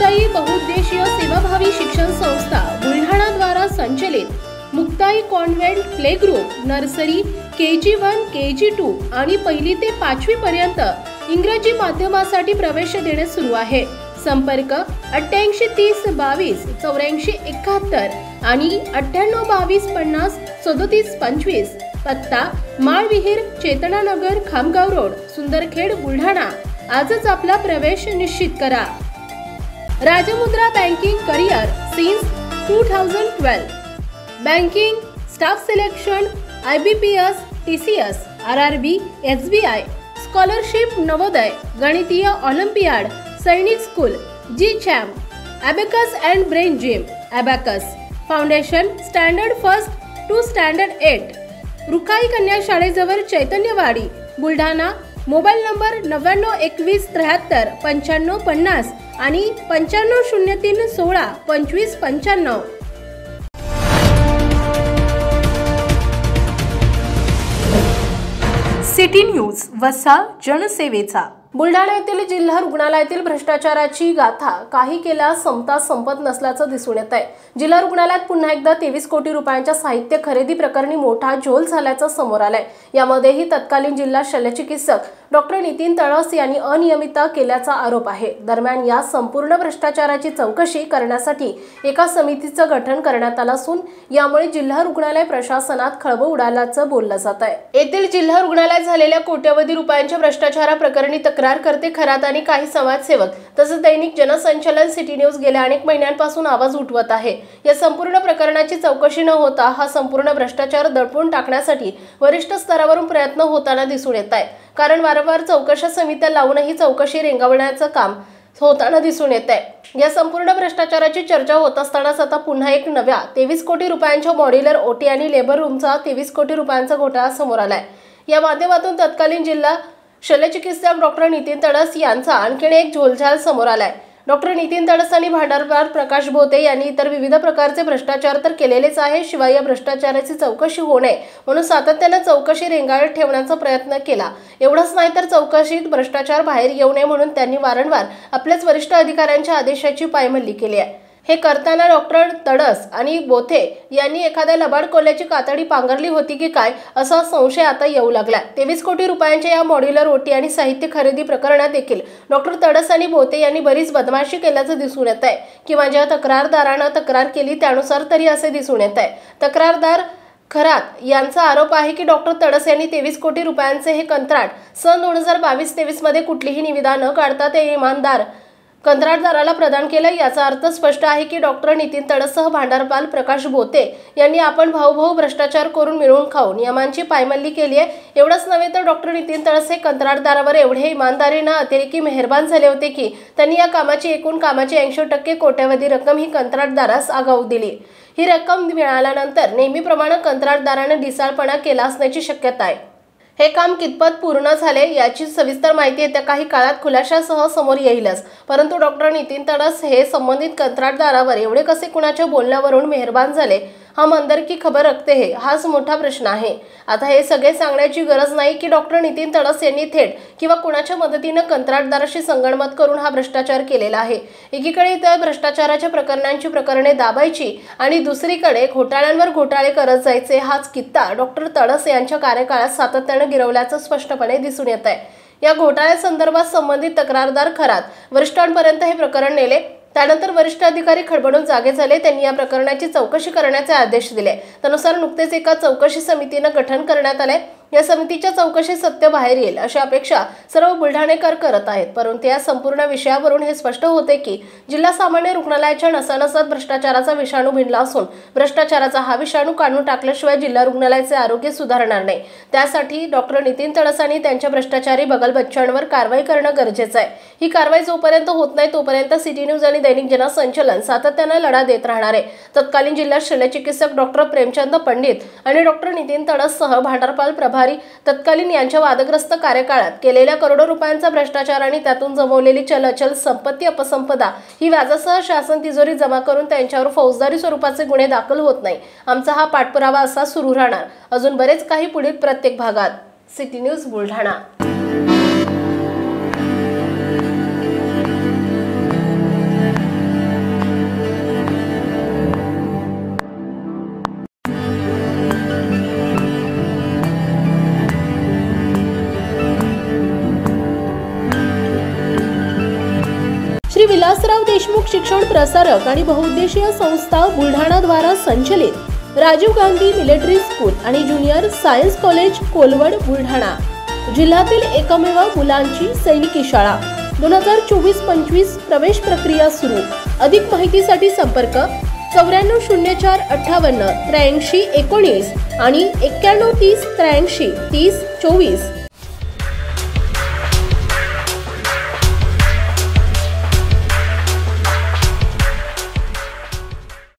मुक्ताई बहुउद्देशीय सेवाभावी शिक्षण संस्था बुलढाणा द्वारा संचलित Muktai convent play group nursery KG1 KG2 आणि 1ली ते 5वी पर्यंत इंग्रजी माध्यमासाठी प्रवेश देणे सुरू आहे। संपर्क 88 30 22 84 71 आणि 98 22 50 37 25। पत्ता माळविहीर चेतनानगर खामगाव रोड सुंदरखेड बुलढाणा। आजच आपला प्रवेश निश्चित करा। Rajmudra banking career since 2012 banking staff selection IBPS TCS RRB SBI scholarship Navodaya गणितीय olympiad Sainik school GCHAM Abacus and Brain Gym Abacus foundation standard first to standard 8 Rukhai कन्या शाळेजवळ चैतन्यवाडी बुलढाणा। मोबाईल नंबर 99 21 73 95 50 आणि 95 03 16 25 95। सिटी न्यूज वसा जनसेवेचा। बुलढाणा येथील जिल्हा रुग्णालयातील भ्रष्टाचाराची गाथा काही केल्या संपता संपत नसल्याचं दिसून येत आहे। जिल्हा रुग्णालयात पुन्हा एकदा 23 कोटी रुपयांच्या साहित्य खरेदी प्रकरणी मोठा झोल झाल्याचं समोर आलंय। यामध्येही तत्कालीन जिल्हा शल्यचिकित्सक डॉक्टर नितीन तळस यांनी अनियमितता केल्याचा आरोप आहे। दरम्यान या संपूर्ण भ्रष्टाचाराची चौकशी करण्यासाठी एका समितीचं गठन करण्यात आलं असून यामुळे जिल्हा रुग्णालय प्रशासनात खळबळ उडाल्याचं बोललं जात आहे। येथील जिल्हा रुग्णालयात झालेल्या कोट्यवधी रुपयांच्या भ्रष्टाचाराप्रकरणी तक्रार करते खरात आणि काही समाजसेवक तसंच दैनिक जनसंचालन सिटी न्यूज गेल्या अनेक महिन्यांपासून आवाज उठवत आहे। या संपूर्ण प्रकरणाची चौकशी न होता हा संपूर्ण भ्रष्टाचार दडपून टाकण्यासाठी वरिष्ठ स्तरावरून प्रयत्न होताना दिसून येत आहे। कारण वारंवार चौकशा समित्या लावूनही चौकशी रेंगावण्याचं काम होताना दिसून येत आहे। या संपूर्ण भ्रष्टाचाराची चर्चा होत असतानाच आता पुन्हा एक नव्या 23 कोटी रुपयांच्या मॉड्युलर OT आणि लेबर रूमचा 23 कोटी रुपयांचा घोटाळा समोर आलाय। या माध्यमातून तत्कालीन जिल्हा शल्यचिकित्सक डॉक्टर नितीन तळस यांचा आणखीन एक झोलझाल समोर आलाय। डॉक्टर नितीन तळस आणि भांडारपार प्रकाश भोते यांनी इतर विविध प्रकारचे भ्रष्टाचार तर केलेलेच आहे, शिवाय या भ्रष्टाचाराची चौकशी होऊ नये म्हणून सातत्याने चौकशी रेंगाळत ठेवण्याचा प्रयत्न केला। एवढंच नाही तर चौकशीत भ्रष्टाचार बाहेर येऊ नये म्हणून त्यांनी वारंवार आपल्याच वरिष्ठ अधिकाऱ्यांच्या आदेशाची पायमल्ली केली आहे। हे करताना डॉक्टर तळस आणि बोथे यांनी एखाद्या लबाड कोल्ह्याची कातडी पांघरली होती की काय असा संशय आता येऊ लागला। 23 कोटी रुपयांच्या या मॉड्युलर OT आणि साहित्य खरेदी प्रकरणात देखील डॉक्टर तळस आणि बोथे यांनी बरीच बदमाशी केल्याचं दिसून येत आहे किंवा ज्या तक्रारदारानं तक्रार केली त्यानुसार तरी असे दिसून येत आहे। तक्रारदार खरात यांचा आरोप आहे की डॉक्टर तळस यांनी 23 कोटी रुपयांचे हे कंत्राट सन 2022-23 मध्ये कुठलीही निविदा न काढता ते इमानदार कंत्राटदाराला प्रदान केलं। याचा अर्थ स्पष्ट आहे की डॉक्टर नितीन तळससह भांडारपाल प्रकाश भोते यांनी आपण भाऊ भ्रष्टाचार करून मिळवून खाऊन नियमांची पायमल्ली केली आहे। एवढंच नव्हे तर डॉक्टर नितीन तळस हे कंत्राटदारावर एवढे इमानदारीनं अतिरेकी मेहरबान झाले होते की त्यांनी या कामाची एकूण कामाची 80% कोट्यवधी रक्कम ही कंत्राटदारास आगाऊ दिली। ही रक्कम मिळाल्यानंतर नेहमीप्रमाणे कंत्राटदाराने ढिसाळपणा केला असण्याची शक्यता आहे। हे काम कितपत पूर्ण झाले याची सविस्तर माहिती येत्या काही काळात खुलाशासह समोर येईलच, परंतु डॉक्टर नितीन तळस हे संबंधित कंत्राटदारावर एवढे कसे कुणाच्या बोलण्यावरून मेहरबान झाले हा मंदर की खबर रखते है हाच मोठा प्रश्न आहे। आता हे सगळे सांगण्याची गरज नाही की डॉक्टर नितीन तळस यांनी थेट किंवा कुणाच्या मदतीने कंत्राटदाराशी संगनमत करून हा भ्रष्टाचार केलेला आहे। एकीकडे त्या भ्रष्टाचाराच्या प्रकरणे दाबायची आणि दुसरीकडे घोटाळ्यांवर घोटाळे करत जायचे हाच कित्ता डॉक्टर तळस यांच्या कार्यकाळात सातत्याने गिरवल्याचं स्पष्टपणे दिसून येत आहे। या घोटाळ्यासंदर्भात संबंधित तक्रारदार खरात वरिष्ठांपर्यंत हे प्रकरण नेले। त्यानंतर वरिष्ठ अधिकारी खडबडून जागे झाले। त्यांनी या प्रकरणाची चौकशी करण्याचे आदेश दिले। त्यानुसार नुकतेच एका चौकशी समितीने गठन करण्यात आले। या समितीच्या चौकशी सत्य बाहेर येईल अशी अपेक्षा सर्व बुलढाणेकर करत आहेत, परंतु या संपूर्ण विषयावरून हे स्पष्ट होते की जिल्हा सामान्य रुग्णालयाच्या नसानसात भ्रष्टाचाराचा विषाणू भिनला असून भ्रष्टाचाराचा हा विषाणू काढून टाकल्याशिवाय जिल्हा रुग्णालयाचे आरोग्य सुधारणार नाही। त्यासाठी डॉक्टर नितीन तळस आणि त्यांच्या भ्रष्टाचारी बगलबच्चांवर कारवाई करणं गरजेचं आहे। ही कारवाई जोपर्यंत होत नाही तोपर्यंत सिटी न्यूज आणि दैनिक जनसंचालन सातत्याने लढा देत राहणार आहे। तत्कालीन जिल्हा शल्यचिकित्सक डॉक्टर प्रेमचंद पंडित आणि डॉक्टर नितीन तळससह भांडारपाल प्रभारी तत्कालीन यांच्या वादग्रस्त कार्यकाळात केलेल्या करोडो रुपयांचा भ्रष्टाचार आणि त्यातून जमवलेली चल संपत्ती अपसंपदा ही व्याजासह शासन तिजोरी जमा करून त्यांच्यावर फौजदारी स्वरूपाचे गुन्हे दाखल होत नाही। आमचा हा पाठपुरावा असा सुरू राहणार। अजून बरेच काही पुढील प्रत्येक भागात। City news Buldhana. श्री विलासराव देशमुख शिक्षण प्रसारक आणि बहुउद्देशीय संस्था बुलढाणा द्वारा संचलित राजीव गांधी मिलिटरी स्कूल आणि junior science college Kolwad Buldhana जिल्ह्यातील एकमेव मुलांची सैनिकी शाळा 2024-25 प्रवेश प्रक्रिया सुरू। अधिक माहितीसाठी संपर्क 940458 8319 आणि 9130 83 30 24।